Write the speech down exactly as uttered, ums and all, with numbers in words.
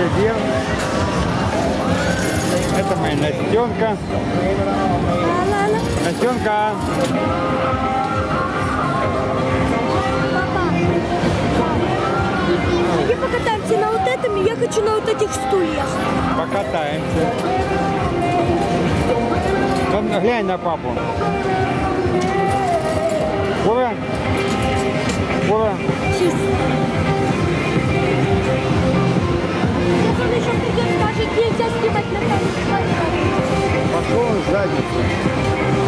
Дев. Это моя Настенка. Настенка. Пойди покатаемся на вот этом, и я хочу на вот этих стульях. Покатаемся. Ну, глянь на папу. Ура! Ура! Сейчас. Сейчас он еще придет, скажет, нельзя снимать на камеру. Пошел он в задницу.